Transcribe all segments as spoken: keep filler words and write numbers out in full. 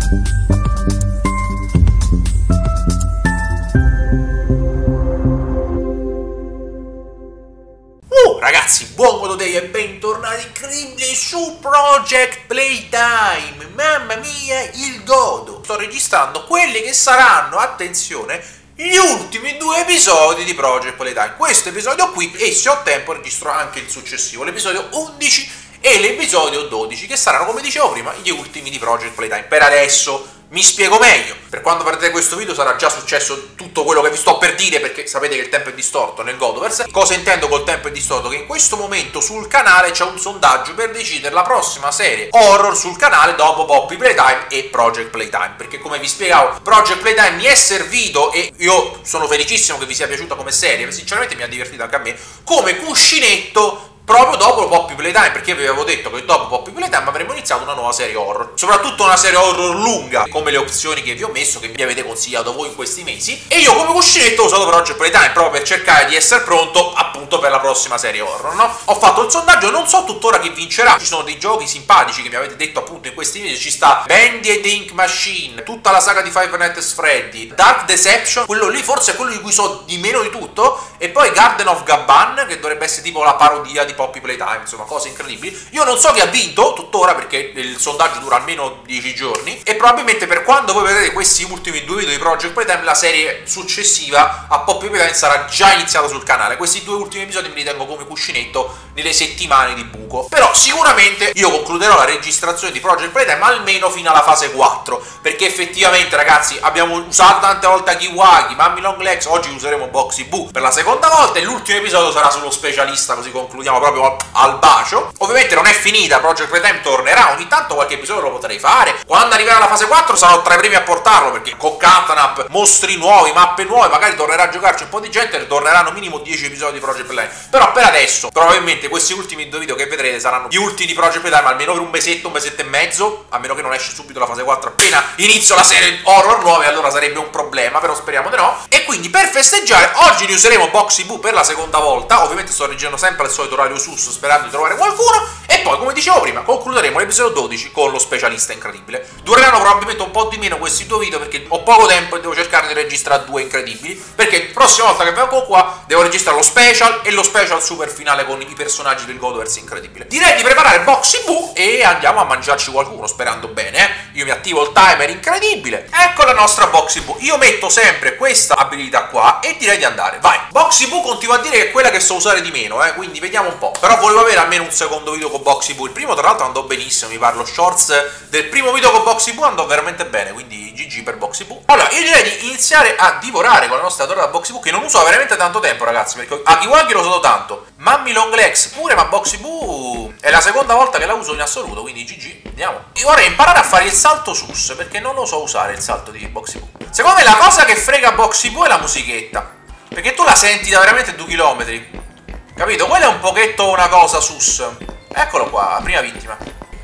Ragazzi, buon Godo Day e bentornati incredibili su Project Playtime. Mamma mia, il godo. Sto registrando quelli che saranno, attenzione, gli ultimi due episodi di Project Playtime. Questo episodio qui, e se ho tempo registro anche il successivo, l'episodio undici e l'episodio dodici, che saranno, come dicevo prima, gli ultimi di Project Playtime. Per adesso mi spiego meglio. Per quando vedrete questo video sarà già successo tutto quello che vi sto per dire, perché sapete che il tempo è distorto nel Godoverse. Cosa intendo col tempo è distorto? Che in questo momento sul canale c'è un sondaggio per decidere la prossima serie horror sul canale dopo Poppy Playtime e Project Playtime, perché come vi spiegavo Project Playtime mi è servito e io sono felicissimo che vi sia piaciuta come serie, sinceramente mi ha divertito anche a me, come cuscinetto proprio dopo Poppy Playtime, perché vi avevo detto che dopo Poppy Playtime avremmo iniziato una nuova serie horror, soprattutto una serie horror lunga, come le opzioni che vi ho messo, che mi avete consigliato voi in questi mesi, e io come cuscinetto ho usato Project Playtime proprio per cercare di essere pronto appunto per la prossima serie horror, no? Ho fatto il sondaggio, non so tuttora chi vincerà, ci sono dei giochi simpatici che mi avete detto appunto in questi mesi, ci sta Bendy and the Ink Machine, tutta la saga di Five Nights at Freddy, Dark Deception, quello lì forse è quello di cui so di meno di tutto, e poi Garden of Gabban, che dovrebbe essere tipo la parodia di Poppy Playtime, insomma cose incredibili. Io non so chi ha vinto tuttora, perché il sondaggio dura almeno dieci giorni, e probabilmente per quando voi vedrete questi ultimi due video di Project Playtime la serie successiva a Poppy Playtime sarà già iniziata sul canale. Questi due ultimi episodi me li tengo come cuscinetto nelle settimane di buco, però sicuramente io concluderò la registrazione di Project Playtime almeno fino alla fase quattro, perché effettivamente ragazzi abbiamo usato tante volte Akiwagi, Mummy Long Legs, oggi useremo Boxy Boo per la seconda volta e l'ultimo episodio sarà sullo specialista, così concludiamo proprio al bacio. Ovviamente non è finita, Project Playtime tornerà, ogni tanto qualche episodio lo potrei fare, quando arriverà la fase quattro sarò tra i primi a portarlo, perché con Catnap, mostri nuovi, mappe nuove, magari tornerà a giocarci un po' di gente e torneranno minimo dieci episodi di Project Playtime. Però per adesso probabilmente questi ultimi due video che vedrete saranno gli ultimi di Project Playtime almeno per un mesetto, un mesetto e mezzo, a meno che non esce subito la fase quattro appena inizio la serie horror nuove, allora sarebbe un problema, però speriamo di no. E quindi per festeggiare oggi ne useremo Boxy Boo per la seconda volta, ovviamente sto reggendo sempre al solito orario sus sperando di trovare qualcuno, e poi come dicevo prima concluderemo l'episodio dodici con lo specialista incredibile. Dureranno probabilmente un po' di meno questi due video perché ho poco tempo e devo cercare di registrare due incredibili, perché la prossima volta che vengo qua devo registrare lo special e lo special super finale con i personaggi del Godoverse incredibile. Direi di preparare Boxy Boo e andiamo a mangiarci qualcuno, sperando bene, eh? Io mi attivo il timer incredibile. Ecco la nostra Boxy Boo. Io metto sempre questa abilità qua e direi di andare, vai. Boxy Boo continua a dire che è quella che so usare di meno, eh? Quindi vediamo un po'. Però volevo avere almeno un secondo video con Boxy Boo. Il primo tra l'altro andò benissimo, mi parlo shorts del primo video con Boxy Boo andò veramente bene, quindi G G per Boxy Boo. Allora io direi di iniziare a divorare con la nostra adorata Boxy Boo, che non uso veramente tanto tempo ragazzi, perché Akiwagi l'ho usato tanto, Mummy Long Legs pure, ma Boxy Boo è la seconda volta che la uso in assoluto, quindi G G. Andiamo. Io vorrei imparare a fare il salto sus, perché non lo so usare il salto di Boxy Boo. Secondo me la cosa che frega Boxy Boo è la musichetta, perché tu la senti da veramente due chilometri, capito? Quella è un pochetto una cosa sus. Eccolo qua, prima vittima.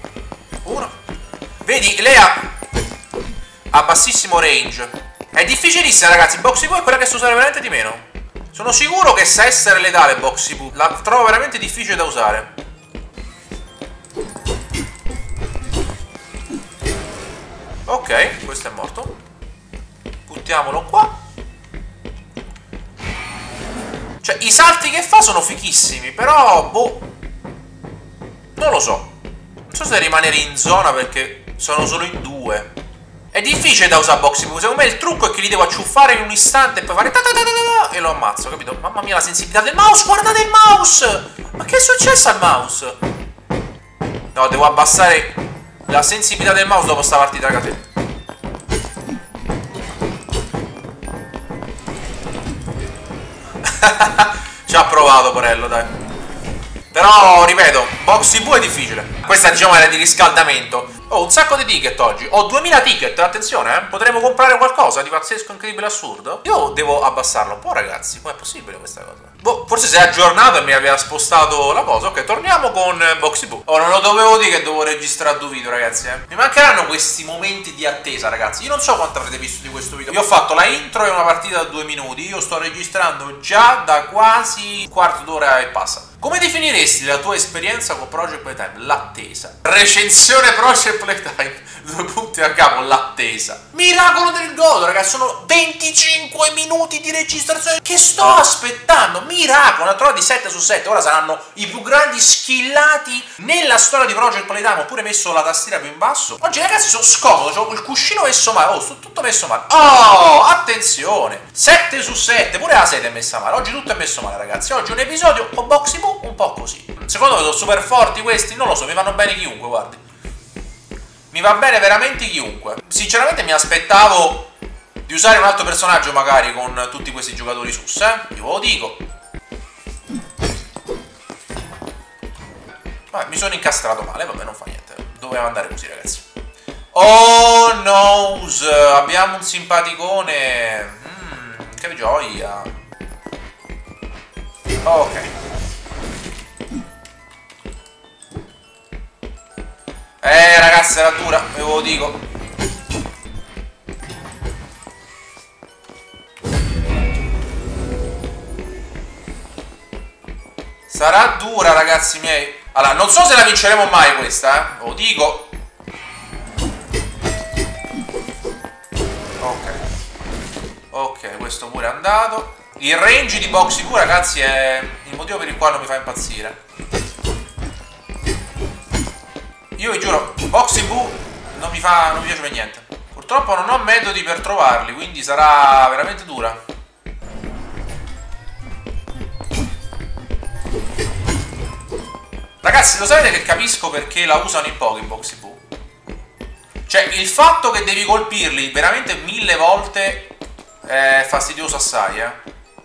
Uno. Vedi, lei ha a bassissimo range. È difficilissima ragazzi, Boxy Boo è quella che so usare veramente di meno. Sono sicuro che sa essere letale Boxy Boo, la trovo veramente difficile da usare. Ok, questo è morto. Buttiamolo qua. Cioè, i salti che fa sono fichissimi, però, boh, non lo so. Non so se rimanere in zona perché sono solo in due. È difficile da usare Boxy Boo. Secondo me il trucco è che li devo acciuffare in un istante e poi fare ta ta ta ta ta e lo ammazzo, capito? Mamma mia la sensibilità del mouse, guardate il mouse! Ma che è successo al mouse? No, devo abbassare la sensibilità del mouse dopo sta partita, ragazzi. Ci ha provato, porello, dai. Però, ripeto, Boxy Boo è difficile. Questa, diciamo, era di riscaldamento. Ho un sacco di ticket oggi. Ho duemila ticket, attenzione, eh. Potremmo comprare qualcosa di pazzesco, incredibile, assurdo. Io devo abbassarlo un po', ragazzi. Com'è possibile questa cosa? Boh, forse si è aggiornato e mi aveva spostato la cosa. Ok, torniamo con Boxy Boo. Oh, non lo dovevo dire che devo registrare due video, ragazzi, eh. Mi mancheranno questi momenti di attesa, ragazzi. Io non so quanto avrete visto di questo video. Io ho fatto la intro e una partita da due minuti. Io sto registrando già da quasi un quarto d'ora e passa. Come definiresti la tua esperienza con Project Playtime? L'attesa. Recensione Project Playtime. Due punti a capo, l'attesa. Miracolo del godo, ragazzi. Sono venticinque minuti di registrazione. Che sto aspettando? Miracolo. Una trova di sette su sette. Ora saranno i più grandi skillati nella storia di Project Playtime. Ho pure messo la tastiera più in basso. Oggi, ragazzi, sono scomodo. Ho il cuscino messo male. Oh, sto tutto messo male. Oh, attenzione. sette su sette. Pure la sede è messa male. Oggi tutto è messo male, ragazzi. Oggi un episodio con Boxy Boo un po' così. Secondo me sono super forti questi? Non lo so, mi vanno bene chiunque, guardi. Mi va bene veramente chiunque. Sinceramente mi aspettavo di usare un altro personaggio magari con tutti questi giocatori sus, eh? Io ve lo dico. Vabbè, mi sono incastrato male, vabbè, non fa niente. Doveva andare così, ragazzi. Oh no, abbiamo un simpaticone. Mm, che gioia. Ok. Eh ragazzi, era dura, ve lo dico. Sarà dura, ragazzi miei. Allora, non so se la vinceremo mai questa, eh. Ve lo dico. Ok. Ok, questo pure è andato. Il range di Boxy Boo, ragazzi, è il motivo per il quale non mi fa impazzire. Io vi giuro, Boxy Boo non mi fa, non mi piace per niente. Purtroppo non ho metodi per trovarli, quindi sarà veramente dura. Ragazzi, lo sapete che capisco perché la usano in pochi Boxy Boo? Cioè, il fatto che devi colpirli veramente mille volte è fastidioso assai, eh.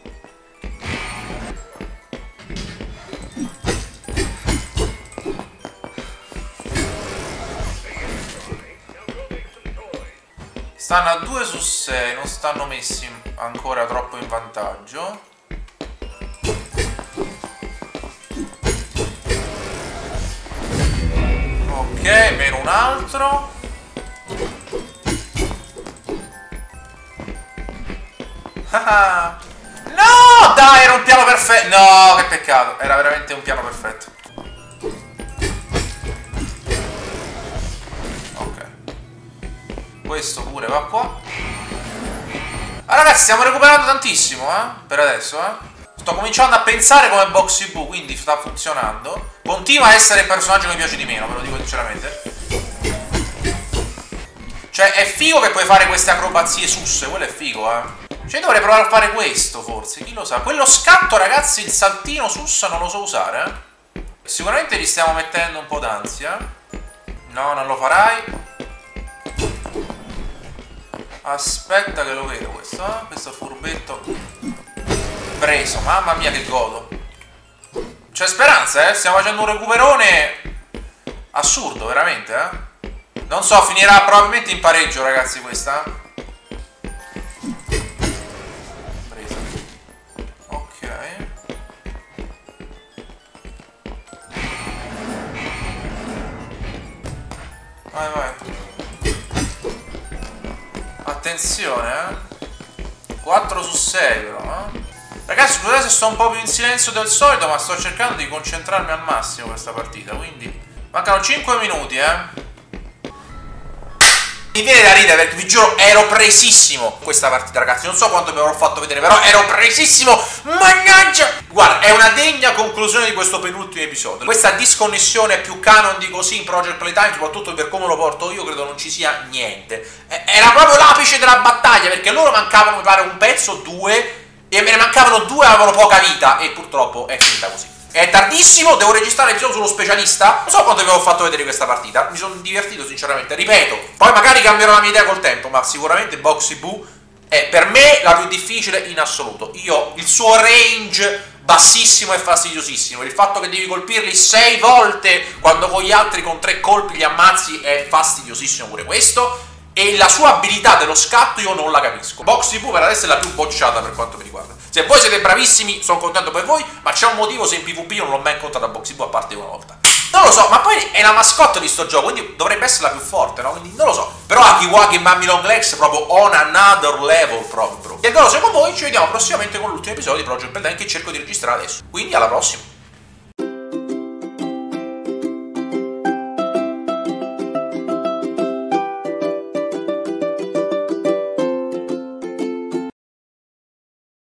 Stanno a due su sei, non stanno messi ancora troppo in vantaggio. Ok, meno un altro. No, dai, era un piano perfetto. No, che peccato, era veramente un piano perfetto. Questo pure va qua. Ah, ragazzi, stiamo recuperando tantissimo, eh? Per adesso, eh? Sto cominciando a pensare come Boxy Boo, quindi sta funzionando. Continua a essere il personaggio che mi piace di meno, ve lo dico sinceramente. Cioè, è figo che puoi fare queste acrobazie susse, quello è figo, eh? Cioè, dovrei provare a fare questo, forse, chi lo sa. Quello scatto, ragazzi, il saltino sussa non lo so usare, eh? Sicuramente gli stiamo mettendo un po' d'ansia. No, non lo farai. Aspetta che lo vedo questo, eh? Questo furbetto preso, mamma mia che godo. C'è speranza, eh? Stiamo facendo un recuperone assurdo, veramente, eh? Non so, finirà probabilmente in pareggio, ragazzi, questa. Presa. Ok. Vai, vai. Attenzione, eh. quattro su sei però, eh. Ragazzi, scusate se sto un po' più in silenzio del solito, ma sto cercando di concentrarmi al massimo questa partita, quindi mancano cinque minuti, eh. Mi viene da ridere perché vi giuro ero presissimo questa partita, ragazzi. Non so quanto vi avrò fatto vedere, però ero presissimo. Mannaggia! Guarda, è una degna conclusione di questo penultimo episodio. Questa disconnessione più canon di così in Project Playtime, soprattutto per come lo porto io, credo non ci sia niente. Era proprio l'apice della battaglia, perché loro mancavano, mi pare, un pezzo, due, e me ne mancavano due e avevano poca vita, e purtroppo è finita così. È tardissimo, devo registrare l'episodio sullo specialista. Non so quanto vi avevo fatto vedere questa partita. Mi sono divertito sinceramente, ripeto. Poi magari cambierò la mia idea col tempo, ma sicuramente Boxy Boo è per me la più difficile in assoluto. Io, il suo range bassissimo e fastidiosissimo. Il fatto che devi colpirli sei volte quando con gli altri con tre colpi li ammazzi è fastidiosissimo pure questo. E la sua abilità dello scatto io non la capisco. Boxy Boo per adesso è la più bocciata per quanto mi riguarda. Se voi siete bravissimi, sono contento per voi, ma c'è un motivo se in PvP io non l'ho mai incontrata Boxy Boo a parte una volta. Non lo so, ma poi è la mascotte di sto gioco, quindi dovrebbe essere la più forte, no? Quindi non lo so. Però Akiwagi e Mummy Long Legs proprio on another level proprio, bro. E allora se con voi ci vediamo prossimamente con l'ultimo episodio di Project Playtime che cerco di registrare adesso. Quindi alla prossima.